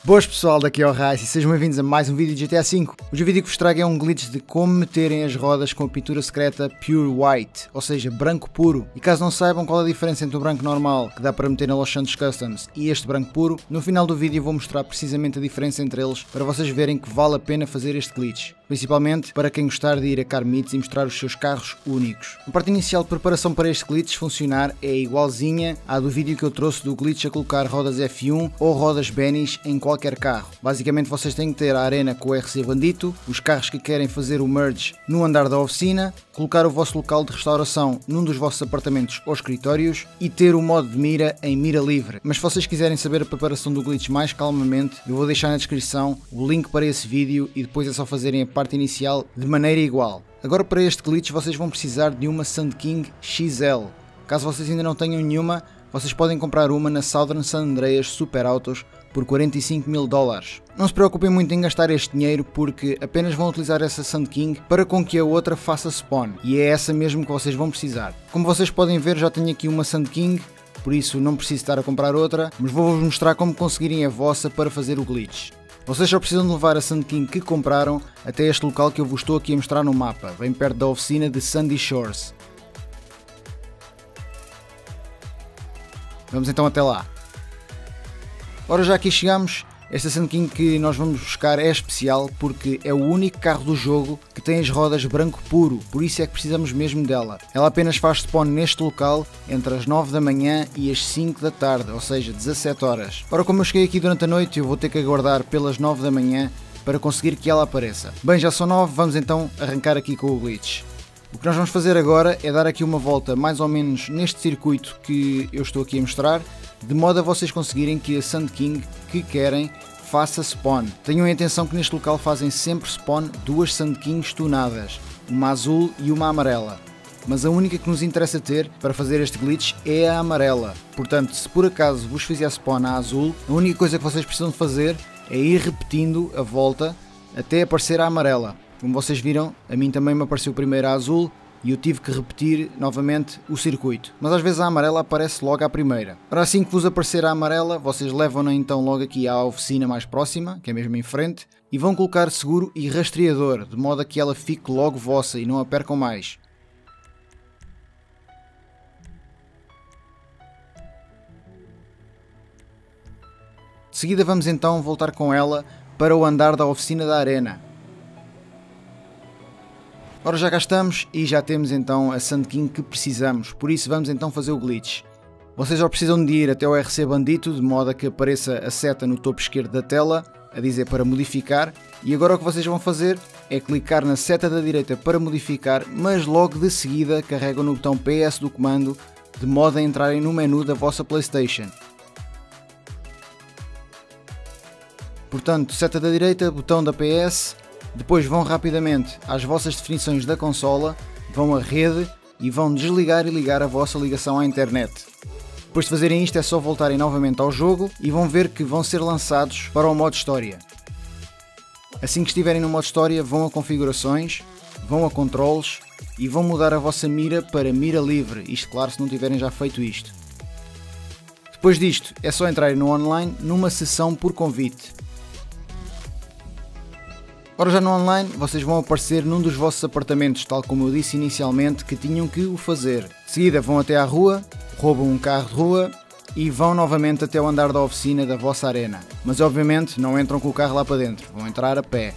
Boas pessoal, daqui é o Rice e sejam bem-vindos a mais um vídeo de GTA V. Hoje o vídeo que vos trago é um glitch de como meterem as rodas com a pintura secreta Pure White, ou seja, branco puro. E caso não saibam qual é a diferença entre o branco normal, que dá para meter na Los Santos Customs, e este branco puro, no final do vídeo vou mostrar precisamente a diferença entre eles para vocês verem que vale a pena fazer este glitch. Principalmente para quem gostar de ir a Car Meets e mostrar os seus carros únicos. A parte inicial de preparação para este glitch funcionar é igualzinha à do vídeo que eu trouxe do glitch a colocar rodas F1 ou rodas Benny's em qualquer carro. Basicamente vocês têm que ter a arena com o RC Bandito, os carros que querem fazer o merge no andar da oficina, colocar o vosso local de restauração num dos vossos apartamentos ou escritórios e ter o modo de mira em mira livre. Mas se vocês quiserem saber a preparação do glitch mais calmamente, eu vou deixar na descrição o link para esse vídeo e depois é só fazerem a parte inicial de maneira igual. Agora para este glitch vocês vão precisar de uma Sand King XL. Caso vocês ainda não tenham nenhuma, vocês podem comprar uma na Southern San Andreas Super Autos por 45 mil dólares. Não se preocupem muito em gastar este dinheiro porque apenas vão utilizar essa Sand King para com que a outra faça spawn e é essa mesmo que vocês vão precisar. Como vocês podem ver, já tenho aqui uma Sand King, por isso não preciso estar a comprar outra, mas vou-vos mostrar como conseguirem a vossa para fazer o glitch. Vocês só precisam de levar a Sand King que compraram até este local que eu vos estou aqui a mostrar no mapa, bem perto da oficina de Sandy Shores. Vamos então até lá. Ora, já aqui chegamos. Esta Sand King que nós vamos buscar é especial porque é o único carro do jogo que tem as rodas branco puro, por isso é que precisamos mesmo dela. Ela apenas faz spawn neste local entre as 9 da manhã e as 5 da tarde, ou seja, 17 horas. Ora, como eu cheguei aqui durante a noite, eu vou ter que aguardar pelas 9 da manhã para conseguir que ela apareça. Bem, já são 9, vamos então arrancar aqui com o glitch. O que nós vamos fazer agora é dar aqui uma volta mais ou menos neste circuito que eu estou aqui a mostrar, de modo a vocês conseguirem que a Sand King que querem faça spawn. Tenham em atenção que neste local fazem sempre spawn duas Sand Kings tunadas, uma azul e uma amarela. Mas a única que nos interessa ter para fazer este glitch é a amarela. Portanto, se por acaso vos fizer spawn a azul, a única coisa que vocês precisam de fazer é ir repetindo a volta até aparecer a amarela. Como vocês viram, a mim também me apareceu primeiro a azul e eu tive que repetir novamente o circuito. Mas às vezes a amarela aparece logo à primeira. Ora, assim que vos aparecer a amarela, vocês levam-na então logo aqui à oficina mais próxima, que é mesmo em frente, e vão colocar seguro e rastreador, de modo a que ela fique logo vossa e não a percam mais. De seguida vamos então voltar com ela para o andar da oficina da arena. Ora, já cá estamos e já temos então a Sand King que precisamos, por isso vamos então fazer o glitch. Vocês só precisam de ir até o RC Bandito, de modo a que apareça a seta no topo esquerdo da tela, a dizer para modificar, e agora o que vocês vão fazer é clicar na seta da direita para modificar, mas logo de seguida carregam no botão PS do comando, de modo a entrarem no menu da vossa PlayStation. Portanto, seta da direita, botão da PS. Depois vão rapidamente às vossas definições da consola, vão à rede e vão desligar e ligar a vossa ligação à internet. Depois de fazerem isto é só voltarem novamente ao jogo e vão ver que vão ser lançados para o modo história. Assim que estiverem no modo história vão a configurações, vão a controles e vão mudar a vossa mira para mira livre, isto claro se não tiverem já feito isto. Depois disto é só entrarem no online numa sessão por convite. Ora, já no online, vocês vão aparecer num dos vossos apartamentos, tal como eu disse inicialmente que tinham que o fazer. De seguida vão até à rua, roubam um carro de rua e vão novamente até o andar da oficina da vossa arena. Mas obviamente não entram com o carro lá para dentro, vão entrar a pé.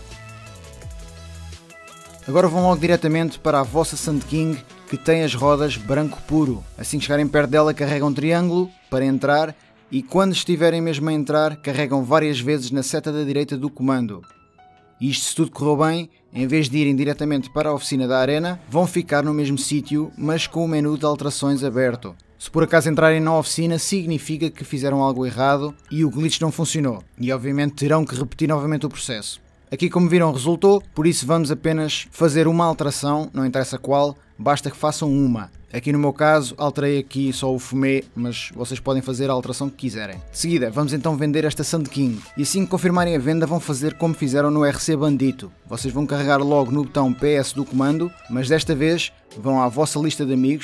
Agora vão logo diretamente para a vossa Sand King que tem as rodas branco puro. Assim que chegarem perto dela carregam um triângulo para entrar e quando estiverem mesmo a entrar carregam várias vezes na seta da direita do comando. Isto, se tudo correu bem, em vez de irem diretamente para a oficina da arena, vão ficar no mesmo sítio, mas com o menu de alterações aberto. Se por acaso entrarem na oficina, significa que fizeram algo errado e o glitch não funcionou. E obviamente terão que repetir novamente o processo. Aqui, como viram, resultou, por isso vamos apenas fazer uma alteração, não interessa qual, basta que façam uma. Aqui no meu caso alterei aqui só o fumê, mas vocês podem fazer a alteração que quiserem. De seguida vamos então vender esta Sand King e assim que confirmarem a venda vão fazer como fizeram no RC Bandito. Vocês vão carregar logo no botão PS do comando, mas desta vez vão à vossa lista de amigos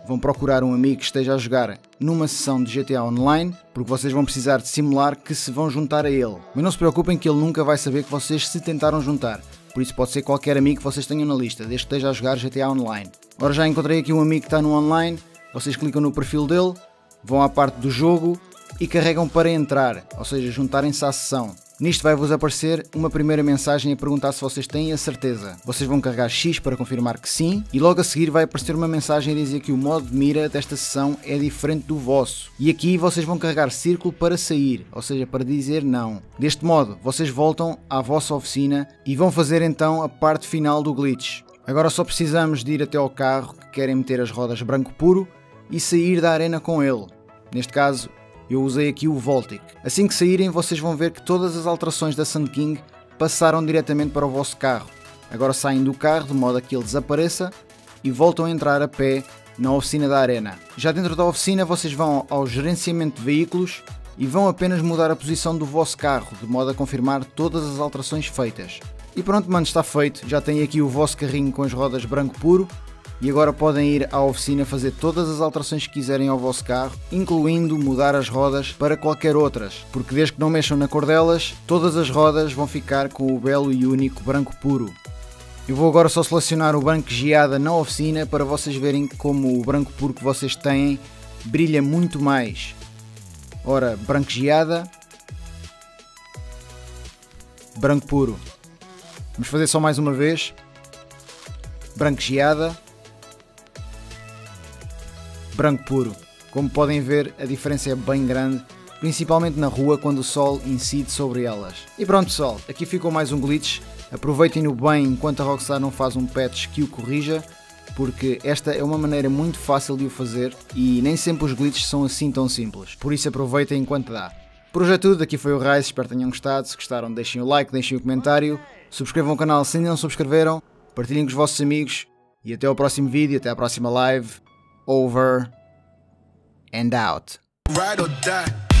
vão procurar um amigo que esteja a jogar numa sessão de GTA Online, porque vocês vão precisar de simular que se vão juntar a ele. Mas não se preocupem que ele nunca vai saber que vocês se tentaram juntar, por isso pode ser qualquer amigo que vocês tenham na lista, desde que esteja a jogar GTA Online. Ora, já encontrei aqui um amigo que está no online, vocês clicam no perfil dele, vão à parte do jogo e carregam para entrar, ou seja, juntarem-se à sessão. Nisto vai-vos aparecer uma primeira mensagem a perguntar se vocês têm a certeza. Vocês vão carregar X para confirmar que sim e logo a seguir vai aparecer uma mensagem a dizer que o modo de mira desta sessão é diferente do vosso. E aqui vocês vão carregar círculo para sair, ou seja, para dizer não. Deste modo, vocês voltam à vossa oficina e vão fazer então a parte final do glitch. Agora só precisamos de ir até ao carro que querem meter as rodas branco puro e sair da arena com ele. Neste caso, eu usei aqui o Voltic. Assim que saírem, vocês vão ver que todas as alterações da Sand King passaram diretamente para o vosso carro. Agora saem do carro de modo a que ele desapareça e voltam a entrar a pé na oficina da arena. Já dentro da oficina, vocês vão ao gerenciamento de veículos e vão apenas mudar a posição do vosso carro, de modo a confirmar todas as alterações feitas. E pronto, mano, está feito. Já tem aqui o vosso carrinho com as rodas branco puro. E agora podem ir à oficina fazer todas as alterações que quiserem ao vosso carro, incluindo mudar as rodas para qualquer outras, porque desde que não mexam na cor delas, todas as rodas vão ficar com o belo e único branco puro. Eu vou agora só selecionar o branco geada na oficina para vocês verem como o branco puro que vocês têm brilha muito mais. Ora, branco geada, branco puro. Vamos fazer só mais uma vez. Branco geada, branco puro. Como podem ver, a diferença é bem grande, principalmente na rua quando o sol incide sobre elas. E pronto pessoal, aqui ficou mais um glitch. Aproveitem-no bem enquanto a Rockstar não faz um patch que o corrija, porque esta é uma maneira muito fácil de o fazer e nem sempre os glitches são assim tão simples. Por isso aproveitem enquanto dá. Por hoje é tudo, aqui foi o Rise, espero que tenham gostado. Se gostaram, deixem o like, deixem o comentário, subscrevam o canal se ainda não subscreveram, partilhem com os vossos amigos e até ao próximo vídeo, até à próxima live. Over and out. Ride or die.